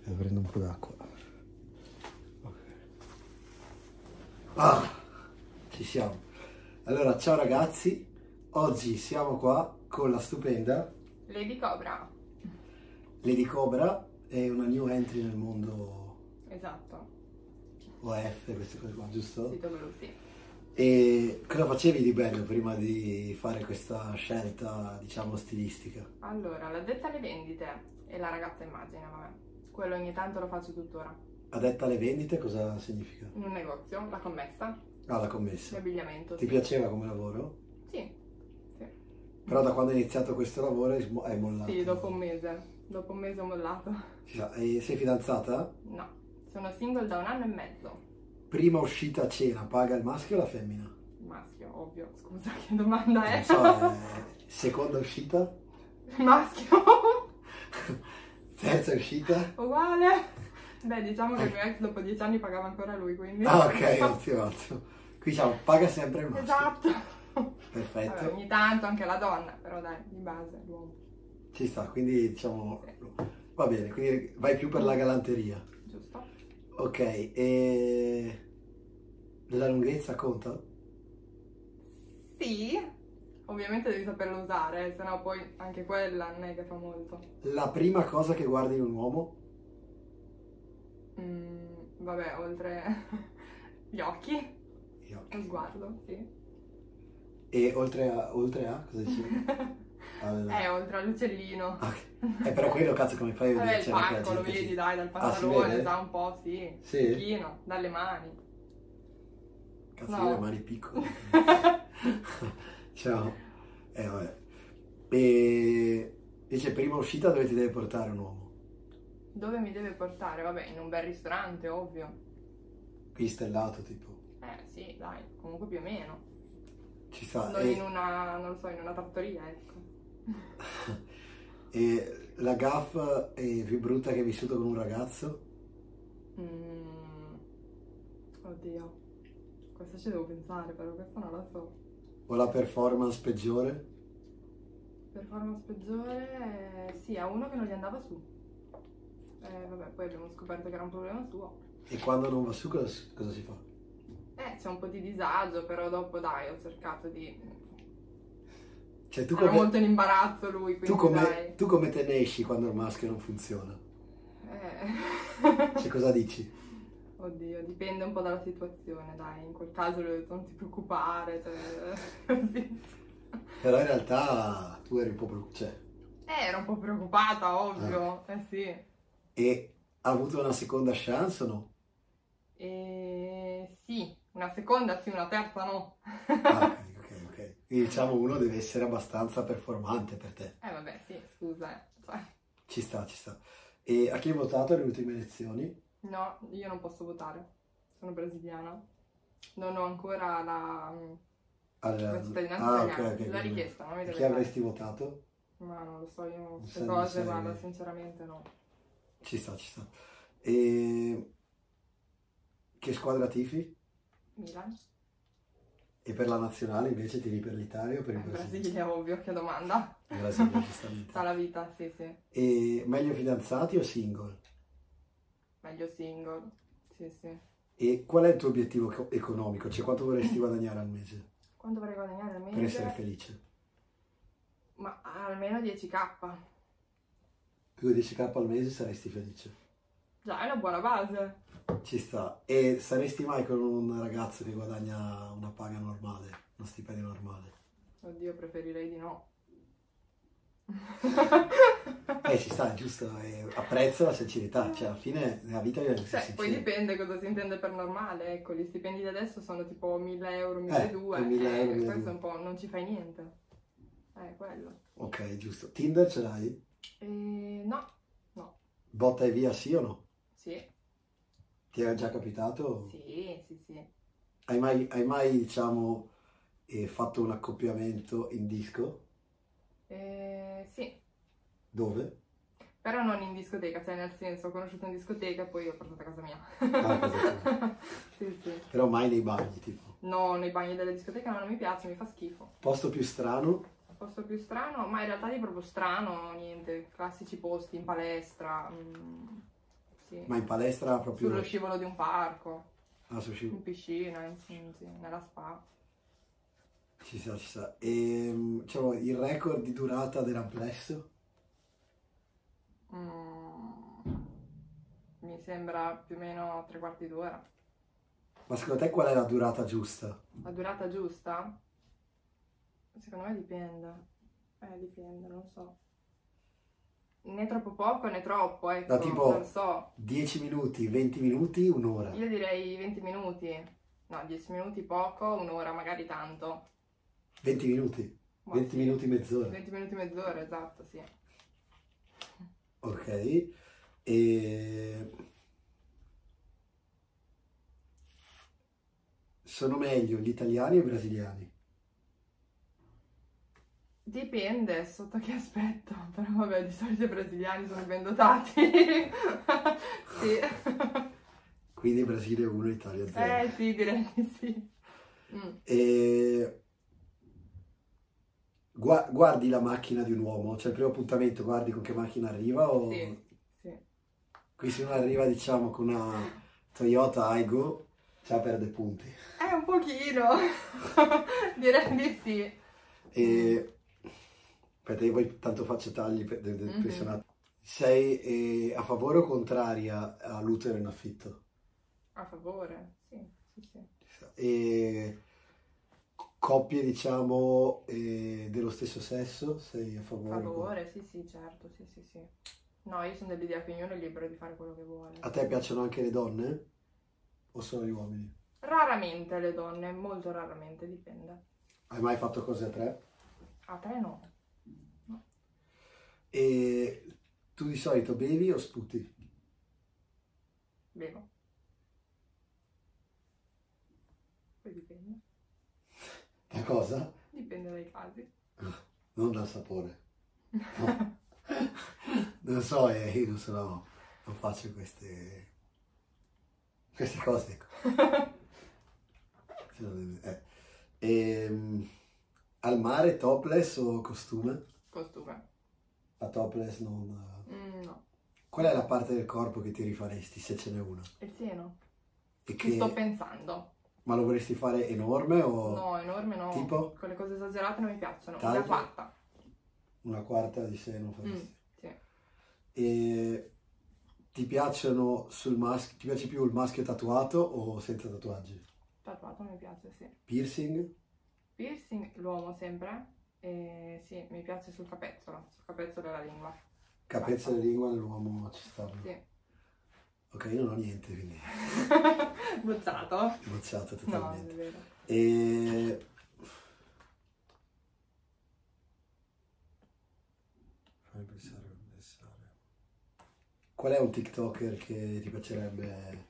Prendo un po' d'acqua. Okay. Ah, ci siamo. Allora, ciao ragazzi, oggi siamo qua con la stupenda Lady Cobra. Lady Cobra, è una new entry nel mondo Esatto. OF, queste cose qua, giusto? Sito blu, sì. E cosa facevi di bello prima di fare questa scelta, diciamo, stilistica? Allora, l'addetta alle vendite e la ragazza immagine, vabbè. Quello ogni tanto lo faccio tuttora. Addetta alle vendite cosa significa? In un negozio, la commessa, Ah, la di commessa. abbigliamento, Ti sì. piaceva come lavoro? Sì, sì. Però da quando hai iniziato questo lavoro hai mollato? Sì, dopo un mese. Dopo un mese ho mollato. E sei fidanzata? No, sono single da 1 anno e mezzo. Prima uscita a cena paga il maschio o la femmina? Maschio, ovvio. Scusa, che domanda è? Non so, seconda uscita? Maschio. Terza uscita? Uguale. Beh, diciamo che il mio ex dopo 10 anni pagava ancora lui, quindi... Ah, ok, ottimo, ottimo. Qui diciamo, paga sempre il maschio. Esatto. Perfetto. Vabbè, ogni tanto anche la donna, però dai, di base l'uomo. Ci sta, quindi diciamo... Sì. Va bene, quindi vai più per la galanteria. Giusto? Ok, e... la lunghezza conta? Sì, ovviamente devi saperlo usare, sennò poi anche quella non è che fa molto. La prima cosa che guardi in un uomo? Vabbè, oltre gli occhi, Io. lo sguardo, sì. E oltre a cosa dicevi? Oltre all'uccellino. Ok. Però quello cazzo come fai a Vabbè, vedere? il Cioè, non è che la pacco, lo gente vedi si- dai, dal si pantalone, vede? già un po', sì. Sì? Un pochino, dalle mani. Cazzo, No. io ho le mani piccole. Ciao. Vabbè. E dice, prima uscita dove ti deve portare un uomo? Dove mi deve portare? Vabbè, in un bel ristorante, ovvio. Qui stellato, tipo. Sì, dai, comunque più o meno. Ci sta. Non in una, non lo so, in una trattoria, ecco. E la gaffa è più brutta che hai vissuto con un ragazzo? Oddio, questa ci devo pensare, però questa non la so. O la performance peggiore? Performance peggiore, sì, a uno che non gli andava su. Vabbè, poi abbiamo scoperto che era un problema suo. E quando non va su cosa si fa? C'è un po' di disagio, però dopo dai, ho cercato di... Cioè tu Era come, molto in imbarazzo lui, quindi dai. tu come te ne esci quando il maschio non funziona? Eh. Cioè cosa dici? Oddio, dipende un po' dalla situazione, dai. In quel caso le ho detto non ti preoccupare, cioè... così. Però in realtà tu eri un po' cioè, Ero un po' preoccupata, ovvio, sì. e ha avuto una seconda chance o no? Sì, una seconda sì, una terza no. Ah, ok. Quindi diciamo uno deve essere abbastanza performante per te. Vabbè, sì, scusa, cioè... Ci sta. E a chi hai votato alle ultime elezioni? No, io non posso votare, sono brasiliana. Non ho ancora la cittadinanza italiana. Ok. L'ho richiesta, non mi E deve chi dare. avresti votato? Ma non lo so, io queste sai, cose, non sai. guarda, sinceramente no. Ci sta. E che squadra tifi? Milan? E per la nazionale invece tiri per l'Italia o per il Brasile? Brasile, ovvio, che domanda. Il Brasile, giustamente. Tutta la vita, sì. E meglio fidanzati o single? Meglio single, sì. E qual è il tuo obiettivo economico? Cioè quanto vorresti guadagnare al mese Quanto vorrei guadagnare al mese? per essere felice? Ma almeno 10k. Più di 10k al mese saresti felice. Già, è una buona base. Ci sta. E saresti mai con un ragazzo che guadagna una paga normale, uno stipendio normale? Oddio, preferirei di no. Ci sta, è giusto. Apprezzo la sincerità. Cioè alla fine nella vita bisogna essere Cioè, poi sinceri. dipende cosa si intende per normale, ecco, gli stipendi di adesso sono tipo 1.000 euro, 1.200, 1.000 euro, questo 1.200. è un po', non ci fai niente. Quello. Ok, giusto. Tinder ce l'hai? No. Botta e via, sì o no? Sì. Ti era già capitato? Sì. Hai mai diciamo, fatto un accoppiamento in disco? Sì. Dove? Però non in discoteca, cioè nel senso ho conosciuto in discoteca e poi l'ho portata a casa mia. Ah, casa tua. Sì. Però mai nei bagni, tipo. No, nei bagni delle discoteche non mi piace, mi fa schifo. Posto più strano? Posto più strano, ma in realtà di proprio strano, niente, classici posti in palestra, sì. Ma in palestra proprio... Sullo scivolo di un parco, Ah, sullo scivolo. in piscina, nella spa. Ci sta, ci sta. E diciamo, il record di durata dell'amplesso? Mi sembra più o meno 3/4 d'ora. Ma secondo te qual è la durata giusta? La durata giusta? Secondo me dipende. Dipende, non so. Né troppo poco né troppo, ecco, Da tipo non so. 10 minuti, 20 minuti, un'ora. Io direi 20 minuti. No, 10 minuti poco, un'ora magari tanto. 20 minuti? Ma 20 sì. minuti, mezz'ora. 20 minuti, mezz'ora, esatto, sì. Ok. E... sono meglio gli italiani o i brasiliani? Dipende sotto che aspetto, però vabbè, di solito i brasiliani sono ben dotati. Sì. Quindi Brasile 1, Italia 0. Sì, direi di sì. E... guardi la macchina di un uomo, cioè il primo appuntamento guardi con che macchina arriva o... Sì, sì. Qui se uno arriva diciamo con una Toyota Aygo, già perde punti. Un pochino, direi di sì. E... aspetta, io poi tanto faccio tagli del pensionato. Sei a favore o contraria all'utero in affitto? A favore, sì, sì, sì. E coppie diciamo dello stesso sesso, sei a A favore? favore, sì, sì, certo, sì, sì, sì. No, io sono dell'idea che ognuno è libero di fare quello che vuole. A te piacciono anche le donne? O solo gli uomini? Raramente le donne, molto raramente, dipende. Hai mai fatto cose a tre? A 3 no. No. E tu di solito bevi o sputi? Bevo. Poi dipende. Da cosa? Dipende dai casi. Non dal sapore. No. Non so, io non sono, non faccio queste cose. Al mare topless o costume? Costume. A topless non... No. Qual è la parte del corpo che ti rifaresti se ce n'è una? Il seno. E Ci sto pensando. Ma lo vorresti fare enorme o... No, enorme no. Tipo? Con le cose esagerate non mi piacciono. Taglia? Una quarta. Una quarta di seno faresti? Sì. E ti piacciono ti piace più il maschio tatuato o senza tatuaggi? Tatuato mi piace, sì. Piercing? Piercing, l'uomo sempre. E sì, mi piace sul capezzolo della lingua. Capezzolo di lingua nell'uomo ci sta. Sì. Ok, io non ho niente, quindi... Bocciato? bocciato No, totalmente. è vero. E... fammi pensare. Qual è un TikToker che ti piacerebbe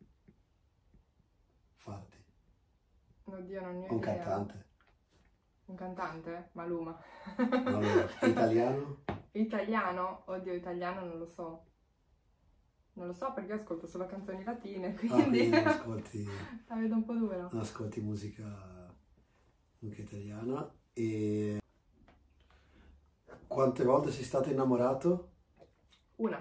farti? Oddio, non ne ho Un idea. cantante? Un cantante? Maluma. Allora, italiano? Italiano? Oddio, italiano non lo so. Non lo so perché ascolto solo canzoni latine, quindi... quindi non ascolti... la vedo un po' dura. Non ascolti musica italiana. E... quante volte sei stato innamorato? Una.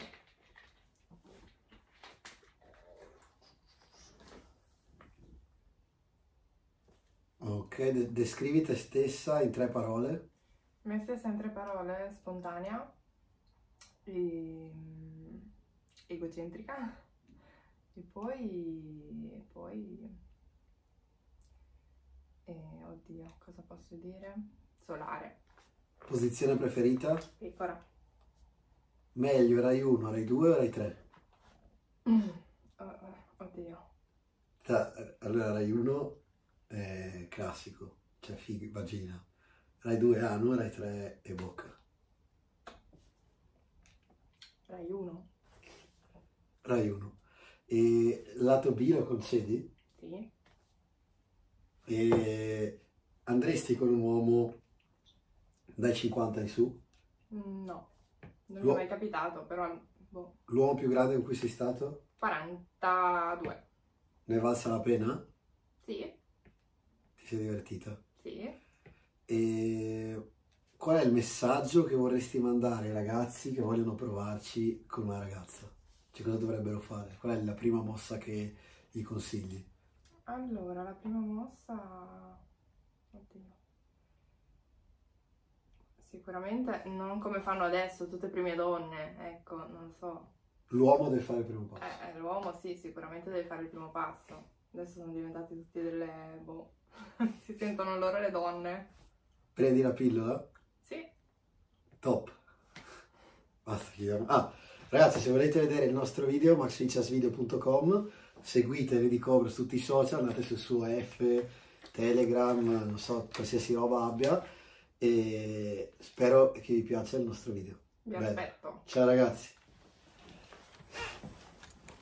Ok, descrivi te stessa in 3 parole. Me stessa in 3 parole, spontanea, egocentrica e poi, oddio, cosa posso dire? Solare. Posizione preferita? Pecora. Meglio Rai 1, Rai 2 o Rai 3? Oddio. Allora Rai 1 è classico, cioè vagina. Rai 2 ano, Rai 3 è bocca. Rai 1? Rai 1. E lato B lo concedi? Sì. E andresti con un uomo dai 50 in su? No, non mi è mai capitato, però... boh. L'uomo più grande con cui sei stato? 42. Ne è valsa la pena? Sì. Ti sei divertita? Sì. E qual è il messaggio che vorresti mandare ai ragazzi che vogliono provarci con una ragazza? Cioè, cosa dovrebbero fare? Qual è la prima mossa che gli consigli? Allora, la prima mossa... Oddio. Sicuramente non come fanno adesso tutte prime donne, ecco, non lo so. L'uomo deve fare il primo passo. L'uomo sì, sicuramente deve fare il primo passo. Adesso sono diventati tutti delle... boh, si sentono loro le donne. Prendi la pillola? Sì. Top. Basta, chiudiamo. Ah, ragazzi, se volete vedere il nostro video, maxficiasvideo.com, seguite Lady Cobra su tutti i social, andate sul suo F, Telegram, non so, qualsiasi roba abbia, e spero che vi piaccia il nostro video. Vi Bene. aspetto. Ciao ragazzi.